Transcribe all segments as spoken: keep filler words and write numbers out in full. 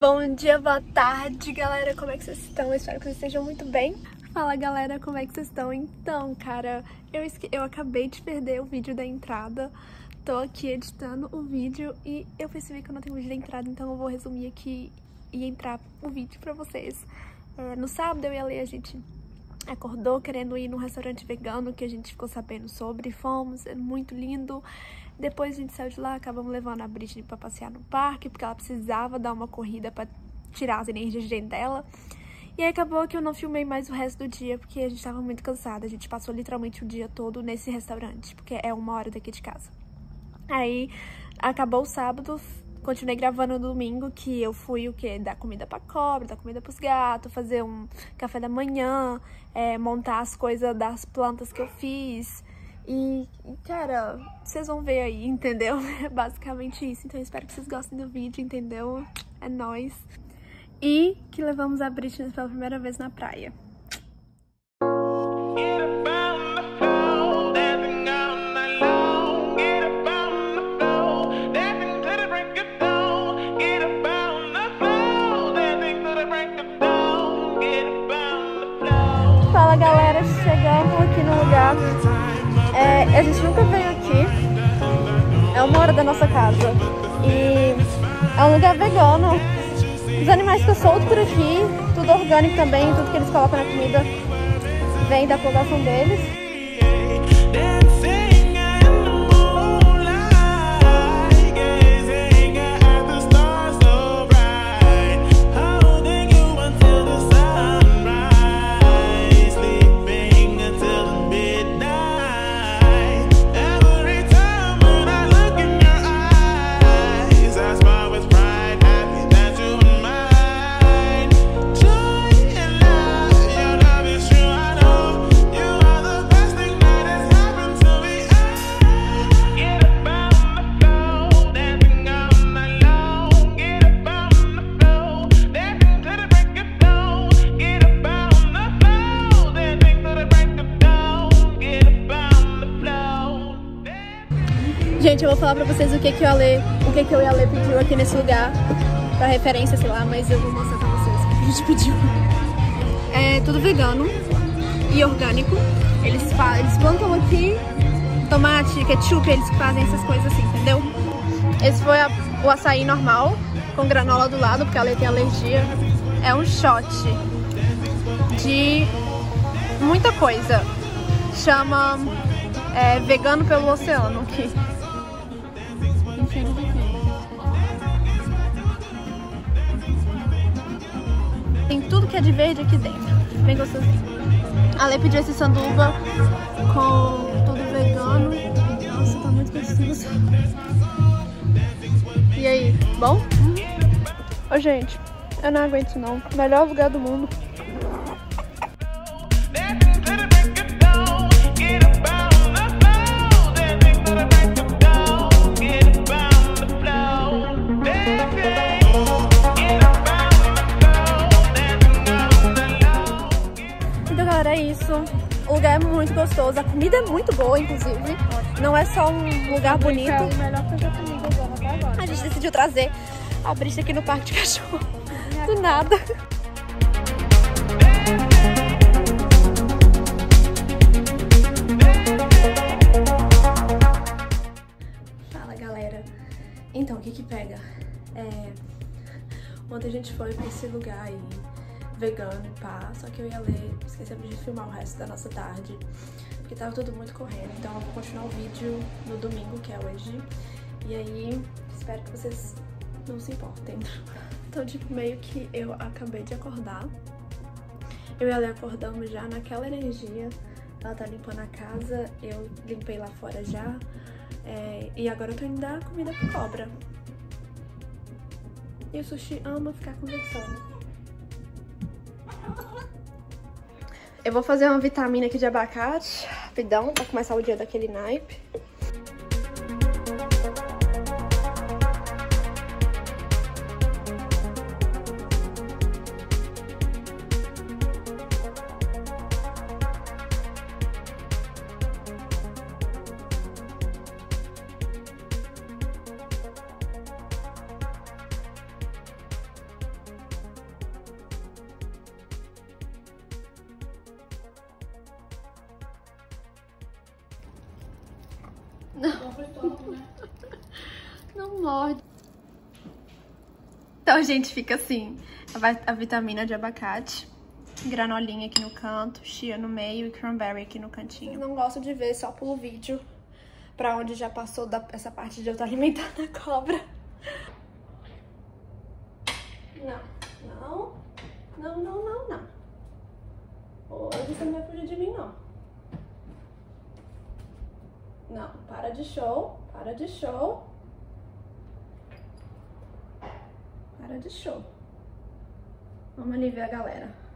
Bom dia, boa tarde, galera, como é que vocês estão? Eu espero que vocês estejam muito bem. Fala, galera, como é que vocês estão? Então, cara, eu, esque... eu acabei de perder o vídeo da entrada. Tô aqui editando o vídeo e eu percebi que eu não tenho vídeo da entrada, então eu vou resumir aqui e entrar o vídeo pra vocês. É, no sábado, eu e a Lê, a gente acordou querendo ir num restaurante vegano que a gente ficou sabendo sobre, fomos, é muito lindo. Depois a gente saiu de lá, acabamos levando a Britney pra passear no parque, porque ela precisava dar uma corrida pra tirar as energias de dentro dela. E aí acabou que eu não filmei mais o resto do dia, porque a gente tava muito cansada. A gente passou literalmente o dia todo nesse restaurante, porque é uma hora daqui de casa. Aí acabou o sábado, continuei gravando no domingo, que eu fui o quê? Dar comida pra cobra, dar comida pros gatos, fazer um café da manhã, é, montar as coisas das plantas que eu fiz. E, cara, vocês vão ver aí, entendeu? É basicamente isso. Então eu espero que vocês gostem do vídeo, entendeu? É nóis. E que levamos a Britney pela primeira vez na praia. Fala, galera, chegamos aqui no lugar. É, a gente nunca veio aqui, é uma hora da nossa casa e é um lugar vegano. Os animais ficam soltos por aqui, tudo orgânico também, tudo que eles colocam na comida vem da plantação deles. Gente, eu vou falar pra vocês o que que eu, Ale, o que que eu e a Ale pediu aqui nesse lugar, pra referência, sei lá, mas eu vou mostrar pra vocês o que a gente pediu. É tudo vegano e orgânico. Eles, eles plantam aqui tomate, ketchup, eles fazem essas coisas assim, entendeu? Esse foi a, o açaí normal, com granola do lado, porque a Ale tem alergia. É um shot de muita coisa. Chama é, Vegano pelo Oceano aqui. Tem tudo que é de verde aqui dentro. Bem gostosinho. A Lê pediu esse sanduba com tudo vegano. Nossa, tá muito gostoso. E aí, bom? Ô, gente, eu não aguento não. Melhor lugar do mundo. É isso, o lugar é muito gostoso, a comida é muito boa, inclusive, não é só um lugar bonito. É o melhor que eu já comi até agora. A gente decidiu trazer a Britney aqui no parque de cachorro, do nada. Fala, galera, então o que que pega? É... Ontem a gente foi pra esse lugar aí vegano e pá, só que eu e a Lê esquecemos de filmar o resto da nossa tarde, porque tava tudo muito correndo, então eu vou continuar o vídeo no domingo, que é hoje, e aí espero que vocês não se importem. Então, tipo, meio que eu acabei de acordar, eu e a Lê acordamos já naquela energia, ela tá limpando a casa, eu limpei lá fora já, é, e agora eu tô indo dar comida pra cobra. E o Sushi ama ficar conversando. Eu vou fazer uma vitamina aqui de abacate, rapidão, pra começar o dia daquele naipe. Não. Não morde. Então, gente, fica assim. A, a vitamina de abacate. Granolinha aqui no canto, chia no meio e cranberry aqui no cantinho. Não gosto de ver, só pulo vídeo pra onde já passou da, essa parte de eu estar alimentando a cobra. Não, não, não, não, não, não. Hoje você não vai fugir de mim, não. Não, para de show, para de show. Para de show. Vamos ali ver a galera.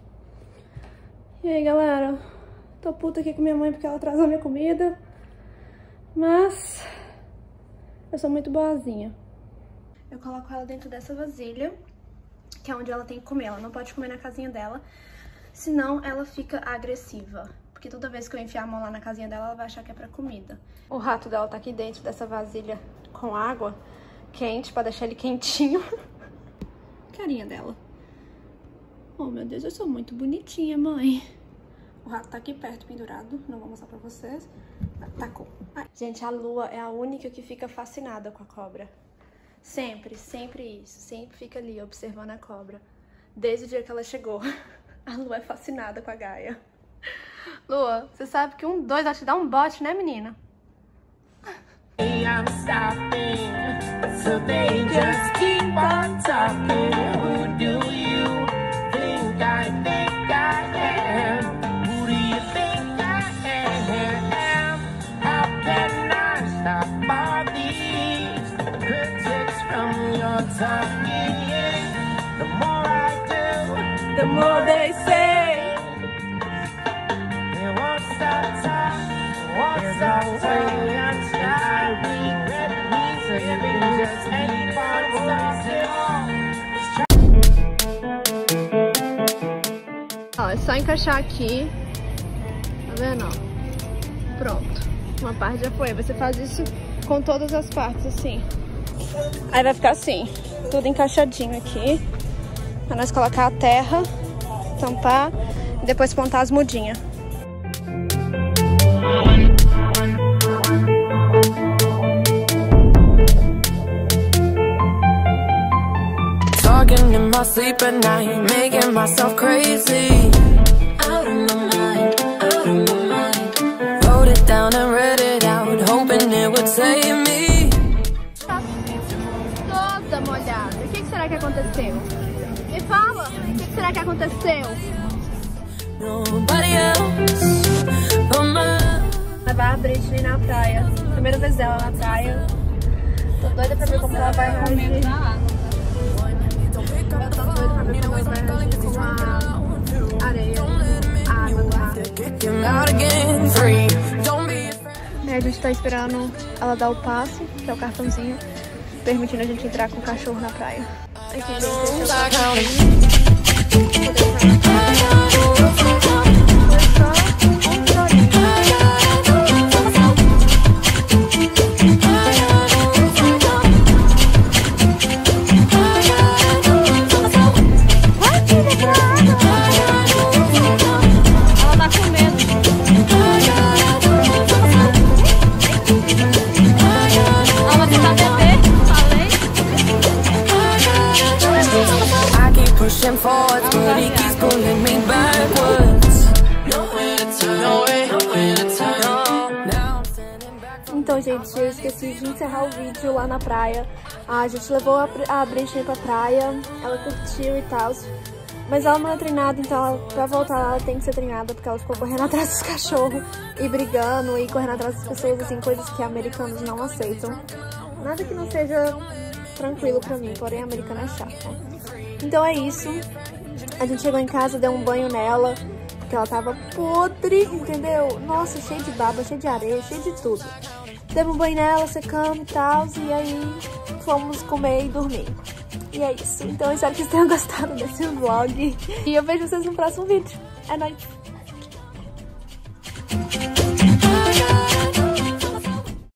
E aí, galera, tô puta aqui com minha mãe porque ela atrasou minha comida, mas eu sou muito boazinha. Eu coloco ela dentro dessa vasilha, que é onde ela tem que comer. Ela não pode comer na casinha dela, senão ela fica agressiva, porque toda vez que eu enfiar a mão lá na casinha dela, ela vai achar que é pra comida. O rato dela tá aqui dentro dessa vasilha com água quente, pra deixar ele quentinho. Carinha dela. Oh, meu Deus, eu sou muito bonitinha, mãe. O rato tá aqui perto, pendurado. Não vou mostrar pra vocês. Tacou. Ai. Gente, a Lua é a única que fica fascinada com a cobra. Sempre, sempre isso. Sempre fica ali observando a cobra. Desde o dia que ela chegou. A Lua é fascinada com a Gaia. Lua, você sabe que um, dois vai te dar um bote, né, menina? I'm stopping, so they just keep on talking. Who do you think I think I am? Who do you think I am? How can I stop all these critics from your talking? The more I do, the more they say. They won't stop talking, won't stop talking. I'm sorry, regret me, so you can just keep on talking. Ó, é só encaixar aqui, tá vendo, ó? Pronto, uma parte já foi. Você faz isso com todas as partes, assim. Aí vai ficar assim, tudo encaixadinho aqui, pra nós colocar a terra, tampar e depois plantar as mudinhas. Talking in my sleep at night, making myself crazy. Out of my mind, out of my mind. Wrote it down and read it out, hoping it would save me. Toda molhada. O que, que será que aconteceu? Me fala, o que, que será que aconteceu? Nobody else but my... Levar a Britney na praia. Primeira vez dela na praia. Tô doida pra ver como ela vai reagir. Eu tô doida pra ver como ela vai reagir com a areia, a água do mar. E a gente tá esperando ela dar o passe, que é o cartãozinho, permitindo a gente entrar com o cachorro na praia. Aqui, gente, Então, gente, eu esqueci de encerrar o vídeo lá na praia. A gente levou a, a Britney pra praia, ela curtiu e tal. Mas ela não é treinada, então ela, pra voltar lá ela tem que ser treinada, porque ela ficou correndo atrás dos cachorros e brigando e correndo atrás das pessoas, assim, coisas que americanos não aceitam. Nada que não seja tranquilo pra mim, porém americano é chato. Então é isso. A gente chegou em casa, deu um banho nela, porque ela tava podre, entendeu? Nossa, cheio de baba, cheio de areia, cheio de tudo. Demos um banho nela, secamos e tal, e aí fomos comer e dormir. E é isso. Então eu espero que vocês tenham gostado desse vlog. E eu vejo vocês no próximo vídeo. É nóis!